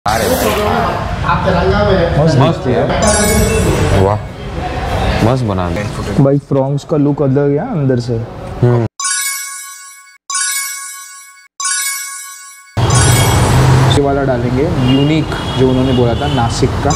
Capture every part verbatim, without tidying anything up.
आप तिरंगा में मस्त है, वाह मस्त बना दे भाई। फ्रॉन्क्स का लुक अलग है अंदर से। ये वाला डालेंगे यूनिक, जो उन्होंने बोला था नासिक का।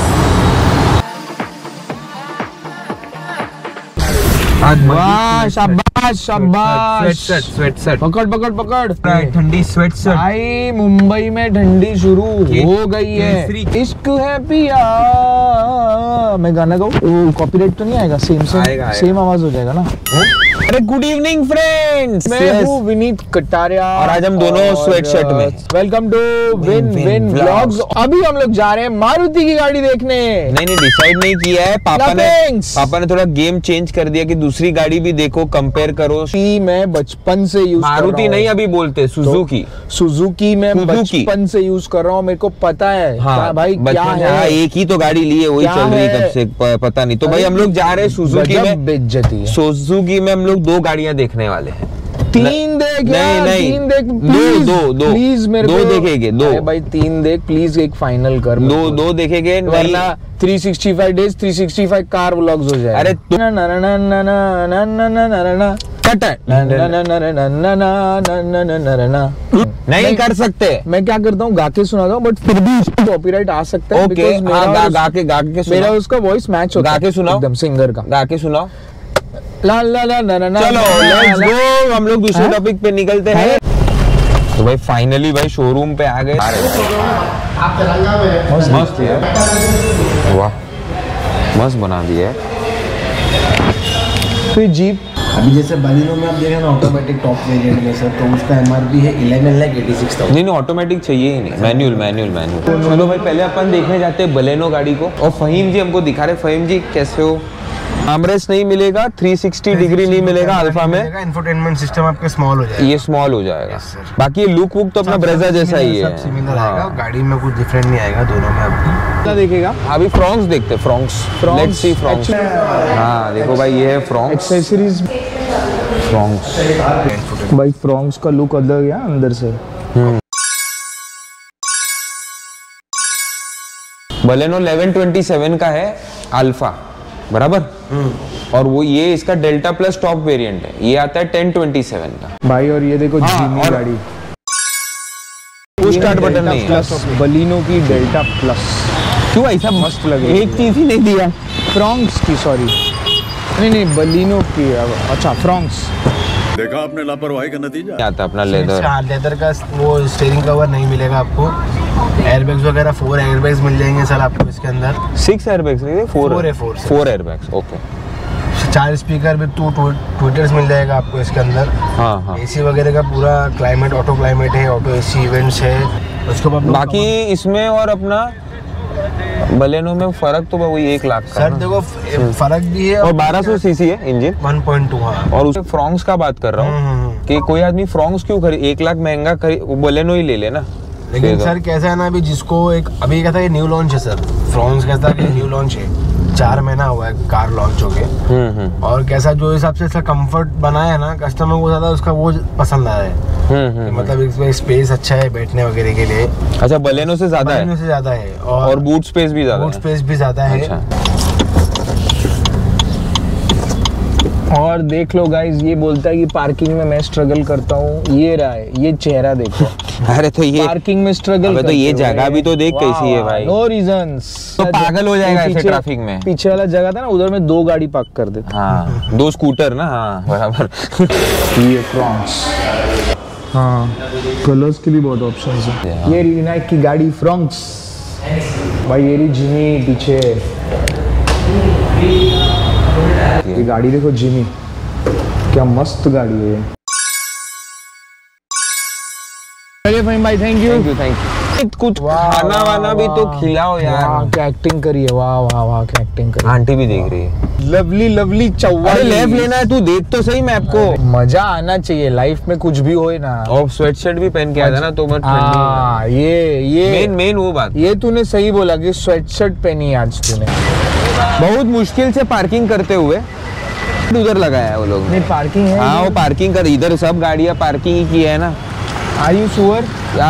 वाह शाबाश शाबाश। स्वेट स्वेट शर्ट पकड़ पकड़ पकड़। ठंडी स्वेट शर्ट भाई मुंबई में ठंडी शुरू हो गई है। इश्क है पिया। मैं गाना गाऊं? कॉपीराइट तो नहीं आएगा? सेम सेम सेम आवाज हो जाएगा ना? अरे गुड इवनिंग फ्रेंड्स, मैं हूँ विनीत कटारिया और आज हम दोनों स्वेट शर्ट में। Welcome to win win vlogs. अभी हम लोग जा रहे हैं मारुति की गाड़ी देखने। नहीं नहीं डिसाइड नहीं किया है, पापा ने पापा ने थोड़ा गेम चेंज कर दिया कि दूसरी गाड़ी भी देखो, कंपेयर करो। मैं बचपन से यूज मारुति नहीं अभी बोलते, सुजुकी। सुजुकी मैं बचपन से यूज कर रहा हूँ, मेरे को पता है। हाँ भाई क्या है, हाँ, एक ही तो गाड़ी ली है, वही चल रही है कब से, पता नहीं। तो भाई हम लोग जा रहे हैं सुजुकी में। बेइज्जती है। सुजुकी में हम लोग दो गाड़ियां देखने वाले हैं। तीन देख नहीं यार, नहीं तीन देख दो दो दो प्लीज मेरे दो को देखेंगे दो। अरे भाई तीन देख प्लीज, एक फाइनल कर। दो दो देखेंगे वरना तीन सौ पैंसठ डेज तीन सौ पैंसठ कार व्लॉग्स हो जाए। अरे तुम ना ना ना ना ना ना ना ना ना ना ना कट है ना ना ना ना ना ना ना ना ना ना नहीं कर सकते। मैं क्या करता हूँ, गा के सुनाता हूँ, बट फिर भी उसको कॉपीराइट आ सकता है। ओके गा गा के गा के मेरा उसका वॉइस मैच होता है। गा के सुनाओ एकदम सिंगर का। गा के सुनाओ। ला ला ला ना ना ना। चलो लेट्स गो, हम लोग दूसरे टॉपिक पे निकलते हैं। तो भाई फाइनली भाई शोरूम पे आ गए। आप तिरंगा में मस्त है, वाह मस्त बना दिया है। तो जीप अभी जैसे बलिनो में आप देखें ना ऑटोमेटिक टॉप वेरिएंट में सर, तो उसका एमआरपी है eleven lakh eighty six thousand. नहीं नहीं ऑटोमेटिक चाहिए ही नहीं, मैनुअल मैनुअल मैनुअल। चलो भाई पहले अपन देखने जाते हैं बलेनो गाड़ी को। और फहीम जी हमको दिखा रहे। फहीम जी कैसे हो? आर्मरेस्ट नहीं मिलेगा, तीन सौ साठ डिग्री नहीं मिलेगा अल्फा में। इंफोटेनमेंट सिस्टम आपका स्मॉल हो जाएगा, ये स्मॉल हो जाएगा। बाकी लुक वुक तो अपना ब्रेजा जैसा ही है, सब सिमिलर आएगा। गाड़ी में कुछ डिफरेंट नहीं आएगा दोनों में आपको। क्या देखेगा? अभी फ्रॉन्क्स देखते हैं, फ्रॉन्क्स लेट्स सी फ्रॉन्क्स। हाँ देखो भाई ये है फ्रॉन्क्स एक्सेसरीज। फ्रॉन्क्स भाई फ्रॉन्क्स का लुक अलग है अंदर से। बलेनो ग्यारह सौ सत्ताईस का है अल्फा बराबर। और वो ये इसका डेल्टा प्लस टॉप वेरिएंट है, ये आता है दस सौ सत्ताईस का भाई। और ये देखो हाँ, जीनी गाड़ी, वो स्टार्ट बटन नहीं है। प्लस बलिनो की डेल्टा प्लस। क्यों ऐसा मस्त लगे? एक चीज ही नहीं दिया फ्रॉन्क्स की, सॉरी नहीं नहीं बलिनो की। अच्छा फ्रॉन्क्स। देखा आपने लापरवाही का नतीजा। आता अपना लेदर। हाँ लेदर का वो स्टीयरिंग कवर नहीं मिलेगा आपको। एयरबैग्स वगैरह फोर एयरबैग्स मिल जाएंगे सर आपको इसके अंदर। सिक्स एयरबैग्स नहीं थे, फोर फोर है, फोर फोर एयरबैग्स। ओके चार स्पीकर विद टू ट्विटर्स मिल जाएगा आपको इसके अंदर। हाँ हाँ। एसी वगैरह का पूरा क्लाइमेट, ऑटो क्लाइमेट है, ऑटो एसी इवेंट्स है उसके बाद। बाकी इसमें और अपना बलेनो में फर्क तो वही एक लाख का सर देखो फर्क भी है। और बारह सौ सीसी है इंजन, वन पॉइंट टू। हाँ और उसके फ्रॉन्क्स का बात कर रहा हूँ कि कोई आदमी फ्रॉन्क्स क्यों खरीद, एक लाख महंगा खरीद, वो बलेनो ही ले लेना। लेकिन सर कैसा है ना, अभी जिसको एक अभी कहता है न्यू लॉन्च है सर, फ्रॉन्क्स कहता है कि न्यू लॉन्च है, चार महीना हुआ है कार लॉन्च हो गए। और कैसा जो हिसाब से इसका कंफर्ट बनाया है ना कस्टमर को, ज्यादा उसका वो पसंद आया है। मतलब इसमें स्पेस अच्छा है बैठने वगैरह के लिए। अच्छा बलेनो से ज्यादा है? बलेनो से ज्यादा है। और, और बूट स्पेस भी ज्यादा है। बूट स्पेस भी ज्यादा है। अच्छा। और देख लो गाइस, ये बोलता है कि पार्किंग में मैं स्ट्रगल करता हूँ। ये रहा है, ये चेहरा देखो। अरे तो ये पार्किंग में स्ट्रगल, तो ये जगह भी तो देख कैसी है भाई। नो रीजंस, तो पागल हो जाएगा ऐसे ट्रैफिक में। पीछे वाला जगह था ना, उधर में दो गाड़ी पार्क कर देता। हाँ दो स्कूटर ना। हाँ बराबर। ये फ्रॉन्क्स। हाँ कलर्स के भी बहुत ऑप्शंस हैं। ये रिनाइक की गाड़ी फ्रॉन्क्स भाई। ये रही जिमी पीछे। ये गाड़ी देखो जिमी, क्या मस्त गाड़ी है। चलिए फहीम भाई, thank you thank you thank you. कुछ खाना वाना भी तो खिलाओ यार। क्या एक्टिंग करी है, वाह वाह वाह क्या एक्टिंग करी। आंटी भी देख रही है। लवली लवली चौवा। अरे लेफ्ट लेना है, तू देख तो सही मैप को। मजा आना चाहिए लाइफ में, कुछ भी होए ना। और स्वेट शर्ट भी पहन के आया था ना, तो मैं हाँ ये ये मेन मेन वो बात। ये तूने सही बोला कि स्वेट शर्ट पहनी आज तूने। बहुत मुश्किल से पार्किंग करते हुए उधर लगाया है वो लोग। नहीं पार्किंग है। हाँ वो पार्किंग कर, इधर सब गाड़ियाँ पार्किंग ही की है ना। Are you sure?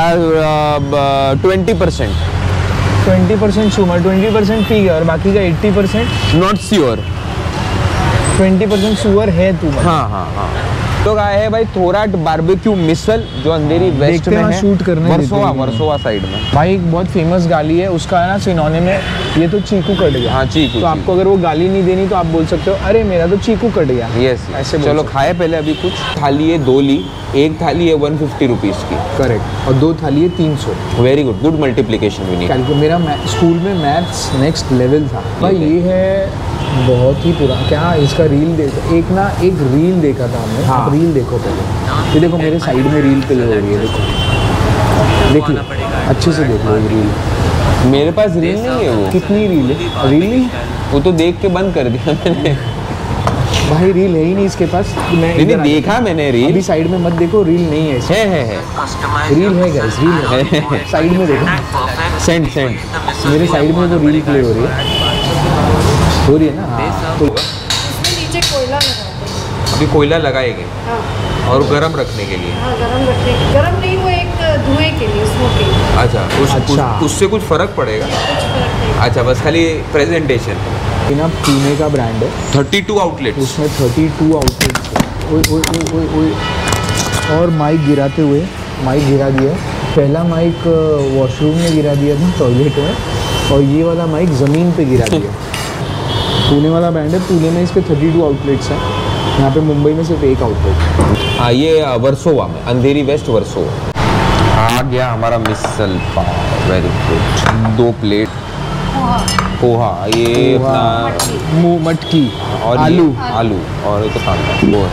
Twenty percent twenty percent sure, twenty percent ठीक है और बाकी का eighty percent not sure. Twenty percent sure है तू? हाँ हाँ हाँ। तो आए है भाई थोराट बारबेक्यू मिसल जो अंधेरी वेस्ट में है, शूट करने वर्सोवा वर्सोवा साइड में। भाई एक बहुत फेमस गाली है उसका है ना सिनोनिम में, ये तो चीकू कट गया। हाँ चीकू। तो आपको अगर वो गाली नहीं देनी तो आप बोल सकते हो अरे मेरा तो चीकू कट गया। यस ऐसे चलो खाए पहले अभी कुछ। थाली है दो ली, एक थाली है वन फिफ्टी रुपीज की। करेक्ट। और दो थाली है तीन सौ। वेरी गुड, गुड मल्टीप्लिकेशन भी नहीं। मेरा स्कूल में मैथ्स नेक्स्ट लेवल था भाई। ये है बहुत ही पुराना, क्या इसका रील देखो, एक ना एक रील देखा था हमने। हाँ। रील देखो पहले, ये देखो मेरे साइड में रील प्ले हो रही है, देखो देख लो अच्छे से देख लो रील। मेरे पास रील नहीं है। वो कितनी रील है? रील नहीं, वो तो देख के बंद कर दिया मैंने। भाई रील है ही नहीं इसके पास। मैं नहीं देखा मैंने रील। अभी साइड में मत देखो, रील नहीं है। है है है रील है गाइस, रील है साइड में देखो। सेंड सेंड मेरे साइड में तो रील प्ले हो रही है, हो रही है ना। हाँ। तो इसमें नीचे कोयला लगाते हैं। अभी कोयला लगाएंगे। हाँ। और गरम रखने के लिए। हाँ गरम रखने, गरम नहीं वो एक धुएं के लिए, स्मोकिंग। अच्छा उस, अच्छा। उस, उससे कुछ फर्क पड़ेगा? कुछ फर्क नहीं। अच्छा बस खाली प्रेजेंटेशन। ये ना पुणे का ब्रांड है, थर्टी टू आउटलेट, उसमें थर्टी टू आउटलेट्स है। ओए ओए ओए ओए ओए। और माइक गिराते हुए, माइक गिरा दिया। पहला माइक वॉशरूम में गिरा दिया था, टॉयलेट में, और ये वाला माइक ज़मीन पे गिरा दिया। पुणे वाला ब्रांड है, पुणे में इसके थर्टी टू आउटलेट्स हैं, यहाँ पे मुंबई में सिर्फ एक आउटलेट। हाँ ये वर्सोवा में, अंधेरी वेस्ट वर्सोवा। आ गया हमारा मिसल पाव, वेरी गुड। दो प्लेट पोहा, ये अपना मुँह मटकी और आलू आलू और एक तो वो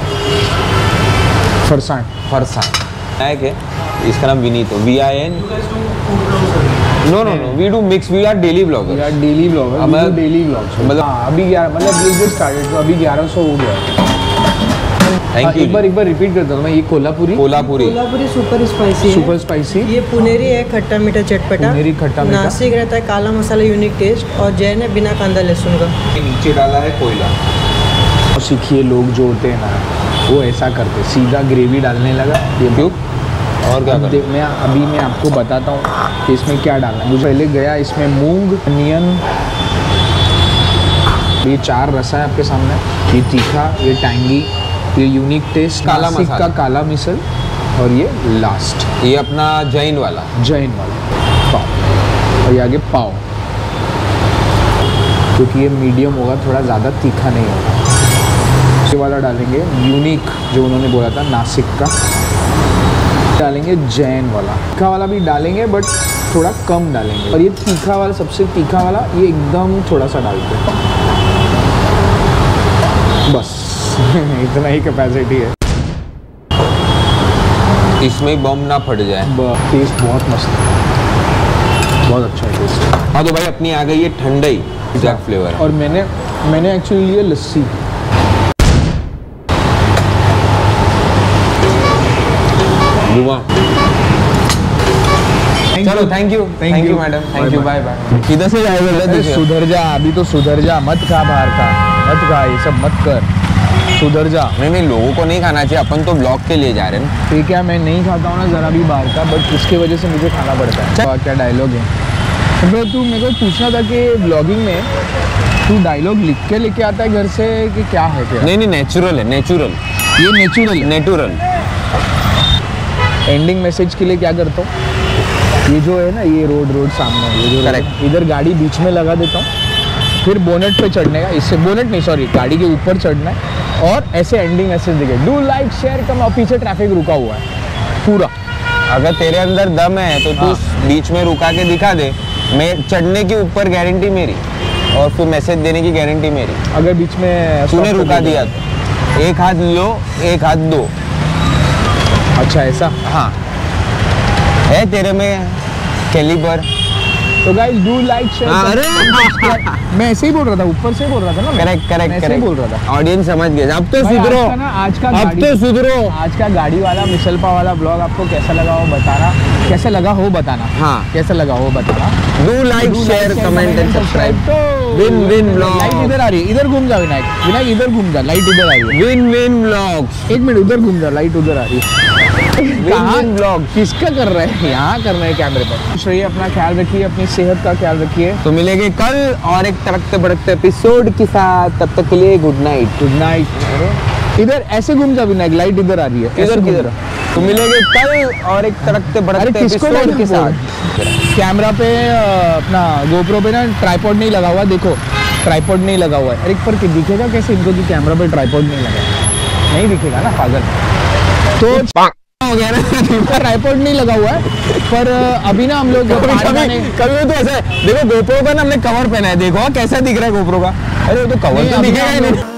फरसाण फरसाण है क्या? इसका नाम विनीत हो, V I N. No no no we do mix, we are daily blogger. यार डेली ब्लॉगर, अब मतलब डेली ब्लॉग्स। मतलब हाँ अभी ग्यारह, मतलब ये जो स्टार्टेड तो अभी ग्यारह सौ हो गया। Thank you. एक बार एक बार रिपीट करता हूँ मैं, ये कोल्हापुरी कोल्हापुरी कोल्हापुरी सुपर स्पाइसी है। Super spicy. ये पुनेरी है खट्टा मीठा चटपटा। पुनेरी खट्टा मीठा। नासिक रहता है काला मसाला यूनिक टेस्ट, और जैन है बिना कांदा लहसुन का। नीचे डाला है कोयला। और सीखिए लोग जो होते हैं ना वो ऐसा करते, सीधा ग्रेवी डालने लगा। ये क्यों? और क्या दे, मैं अभी मैं आपको बताता हूँ कि इसमें क्या डालना है। मुझे पहले गया इसमें मूंग, अनियन, ये चार रसा है आपके सामने, ये तीखा, ये टैंगी, ये यूनिक टेस्ट काला नासिक मसाला का काला मिसल, और ये लास्ट ये अपना जैन वाला जैन वाला पाव, और ये आगे पाव, क्योंकि ये मीडियम होगा, थोड़ा ज़्यादा तीखा नहीं होगा। ये वाला डालेंगे यूनिक जो उन्होंने बोला था नासिक का, डालेंगे जैन वाला, तीखा वाला भी डालेंगे बट थोड़ा कम डालेंगे, और ये तीखा वाला, सबसे तीखा वाला ये एकदम थोड़ा सा डालते हैं, बस इतना ही कैपेसिटी है। इसमें बम ना फट जाए। टेस्ट बहुत मस्त है, बहुत अच्छा है टेस्ट। हाँ तो भाई अपनी आ गई है ठंडाई एग्जैक्ट फ्लेवर। और मैंने मैंने एक्चुअली लिए लस्सी। चलो thank you thank you madam, thank you, bye bye. किधर से जाएगा? अरे सुधर जा, अभी तो सुधर जा, मत खा बाहर का, मत खा, ये सब मत कर, सुधर जा। नहीं नहीं लोगों को नहीं खाना चाहिए, अपन तो ब्लॉग के लिए जा रहे हैं। ठीक है मैं नहीं खाता हूँ ना ज़रा भी बाहर का, बट इसकी वजह से मुझे खाना पड़ता है। तो क्या डायलॉग है? तो तू मेरे को पूछना था कि ब्लॉगिंग में तू डायलॉग लिख के लेके आता है घर से कि क्या है क्या? नहीं नहीं नेचुरल है, नेचुरल, ये नेचुरल नेचुरल। एंडिंग मैसेज के लिए क्या करता हूँ, ये जो है ना ये रोड रोड सामने है, ये जो Correct. इधर गाड़ी बीच में लगा देता हूँ, फिर बोनेट पे चढ़ने का, इससे बोनेट नहीं सॉरी गाड़ी के ऊपर चढ़ना है, और ऐसे एंडिंग मैसेज देखे, डू लाइक शेयर कम, और पीछे ट्रैफिक रुका हुआ है पूरा। अगर तेरे अंदर दम है तो तू हाँ। बीच में रुका के दिखा दे, मैं चढ़ने के ऊपर गारंटी मेरी, और फिर मैसेज देने की गारंटी मेरी। अगर बीच में तूने stop रुका कर दिया तो एक हाथ लो एक हाथ दो। अच्छा ऐसा। हाँ है तेरे में कैलिबर। तो गाइस डू लाइक शेयर। हाँ, अरे मैं ऐसे ही बोल रहा था, ऊपर से बोल रहा था ना मैं। करेक्ट मैं करेक्ट ऐसे ही बोल रहा था। ऑडियंस समझ गया। अब तो भाई, सुधरो, आज का ना आज का अब गाड़ी- तो सुधरो। आज का गाड़ी वाला मिसल पाव वाला ब्लॉग आपको कैसा लगा हो बताना, कैसा लगा हो बताना। हाँ। कैसा लगा हो बताना। Do like share comment and subscribe. तो विन विन ब्लॉग। लाइट इधर आ रही है, इधर घूम जा विनायक, विनायक इधर घूम जा, लाइट इधर आ रही है। Win win blogs. एक मिनट उधर घूम जा, लाइट उधर आ रही है। कहाँ ब्लॉग किसका कर रहे हैं? यहाँ कर रहे हैं कैमरे पर। खुश रहिए, अपना ख्याल रखिए, अपनी सेहत का ख्याल रखिए। तो मिलेंगे कल और एक तड़कते भड़कते एपिसोड के साथ। तब तक के लिए गुड नाइट। Good night. इधर ऐसे घूम जा विनायक, लाइट इधर आ रही है। किधर किधर? तो मिलेंगे कल और एक तड़कते भड़कते एपिसोड के साथ। कैमरा पे अपना गोप्रो पे ना ट्राइपॉड नहीं लगा हुआ, देखो ट्राइपॉड नहीं लगा हुआ है। अरे पर दिखेगा कैसे इनको कि कैमरा पे ट्राइपॉड नहीं लगा? नहीं दिखेगा ना पागल। तो हो गया ना, ट्राइपॉड नहीं लगा हुआ है। पर अभी ना हम लोग कभी कभी तो ऐसा देखो, गोप्रो का ना हमने कवर पहना है, देखो कैसा दिख रहा है गोप्रो का। अरे वो तो कवर तो दिखेगा ही नहीं।